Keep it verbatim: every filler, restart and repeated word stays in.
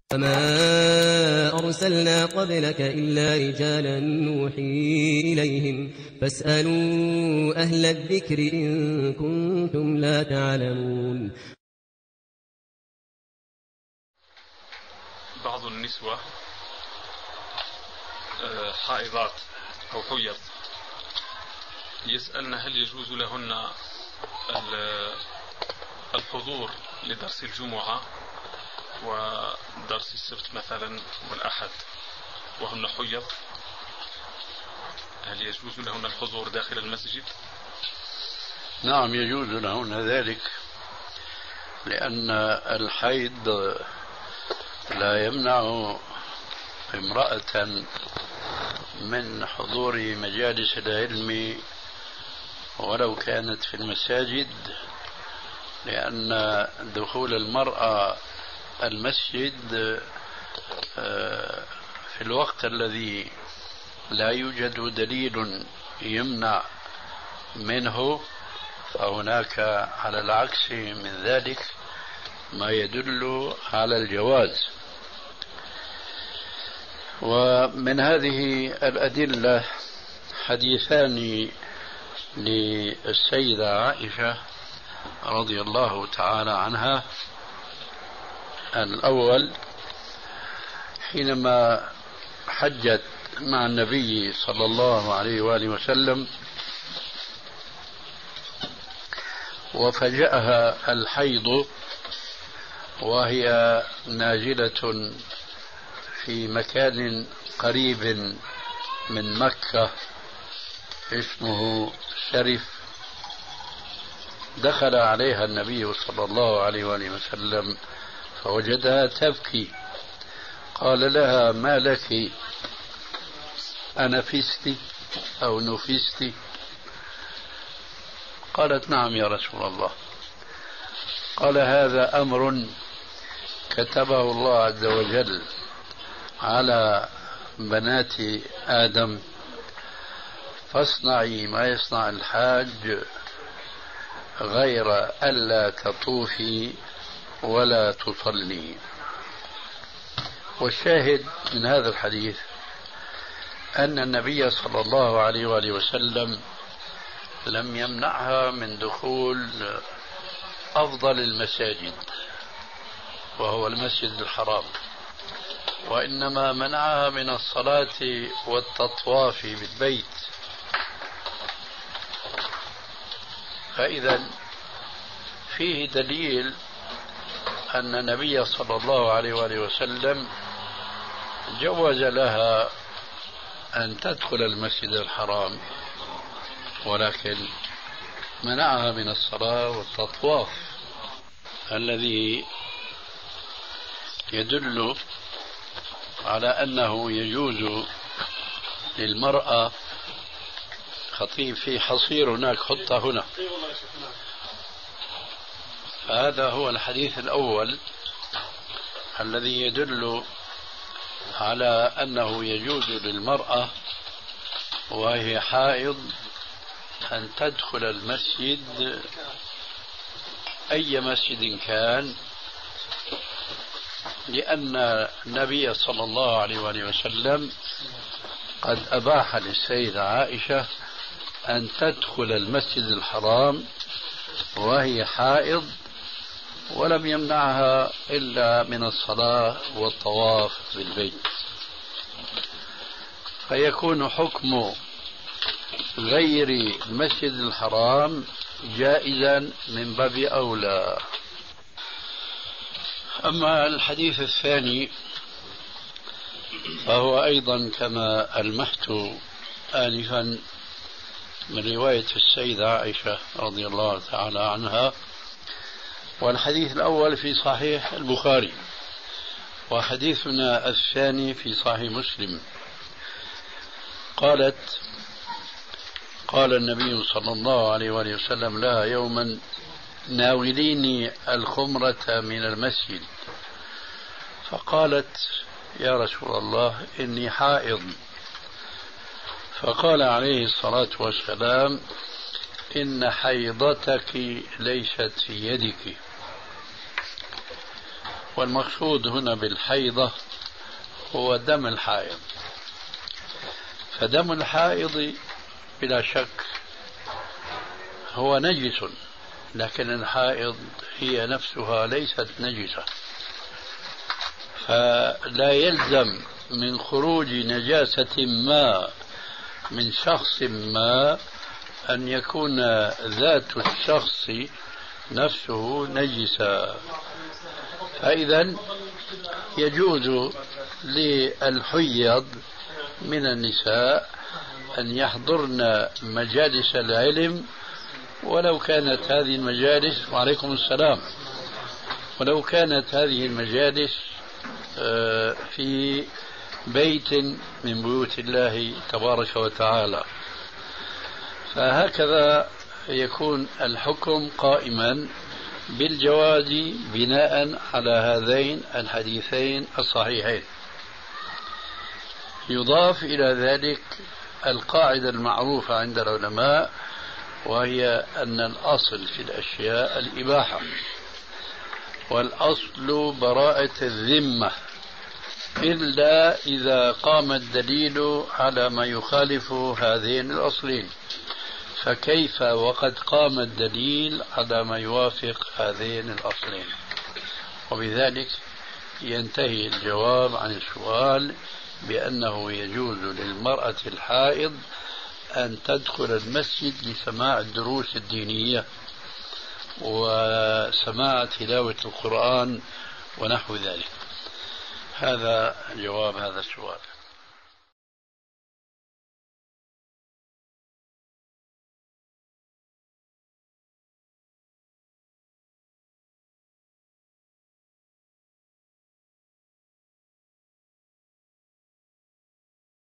وما أرسلنا قبلك إلا رجالا نوحي إليهم فاسألوا أهل الذكر إن كنتم لا تعلمون. بعض النسوة حائضات أو حيض يسألن هل يجوز لهن الحضور لدرس الجمعة ودرس السبت مثلا والأحد وهن حيض، هل يجوز لهن الحضور داخل المسجد؟ نعم يجوز لهن ذلك، لأن الحيض لا يمنع امرأة من حضور مجالس العلم ولو كانت في المساجد، لأن دخول المرأة المسجد في الوقت الذي لا يوجد دليل يمنع منه، فهناك على العكس من ذلك ما يدل على الجواز. ومن هذه الأدلة حديثان للسيدة عائشة رضي الله تعالى عنها. الأول حينما حجت مع النبي صلى الله عليه وآله وسلم وفجأها الحيض وهي نازلة في مكان قريب من مكة اسمه شرف، دخل عليها النبي صلى الله عليه وآله وسلم فوجدها تبكي، قال لها ما لك أنفست أو نفست؟ قالت نعم يا رسول الله. قال هذا أمر كتبه الله عز وجل على بنات آدم، فاصنعي ما يصنع الحاج غير ألا تطوفي ولا تصلي. والشاهد من هذا الحديث أن النبي صلى الله عليه وآله وسلم لم يمنعها من دخول أفضل المساجد وهو المسجد الحرام، وإنما منعها من الصلاة والتطواف بالبيت. فإذا فيه دليل أن النبي صلى الله عليه وآله وسلم جوز لها أن تدخل المسجد الحرام، ولكن منعها من الصلاة والتطواف الذي يدل على أنه يجوز للمرأة. خطيب في حصير هناك، حطه هنا. هذا هو الحديث الأول الذي يدل على أنه يجوز للمرأة وهي حائض أن تدخل المسجد أي مسجد كان، لأن النبي صلى الله عليه وسلم قد أباح للسيدة عائشة أن تدخل المسجد الحرام وهي حائض، ولم يمنعها إلا من الصلاة والطواف بالبيت، فيكون حكم غير المسجد الحرام جائزا من باب أولى. أما الحديث الثاني فهو أيضا كما ألمحت آنفا من رواية السيدة عائشة رضي الله تعالى عنها، والحديث الأول في صحيح البخاري، وحديثنا الثاني في صحيح مسلم. قالت قال النبي صلى الله عليه وسلم لها يوما ناوليني الخمرة من المسجد، فقالت يا رسول الله إني حائض، فقال عليه الصلاة والسلام إن حيضتك ليست في يدك. والمقصود هنا بالحيضة هو دم الحائض. فدم الحائض بلا شك هو نجس، لكن الحائض هي نفسها ليست نجسة، فلا يلزم من خروج نجاسة ما من شخص ما أن يكون ذات الشخص نفسه نجسا. فإذا يجوز للحيض من النساء أن يحضرن مجالس العلم، ولو كانت هذه المجالس وعليكم السلام ولو كانت هذه المجالس في بيت من بيوت الله تبارك وتعالى. فهكذا يكون الحكم قائما بالجواز بناء على هذين الحديثين الصحيحين. يضاف إلى ذلك القاعدة المعروفة عند العلماء، وهي أن الأصل في الأشياء الإباحة، والأصل براءة الذمة، إلا إذا قام الدليل على ما يخالف هذين الأصلين. فكيف وقد قام الدليل على ما يوافق هذين الأصلين؟ وبذلك ينتهي الجواب عن السؤال بأنه يجوز للمرأة الحائض أن تدخل المسجد لسماع الدروس الدينية وسماع تلاوة القرآن ونحو ذلك. هذا جواب هذا السؤال.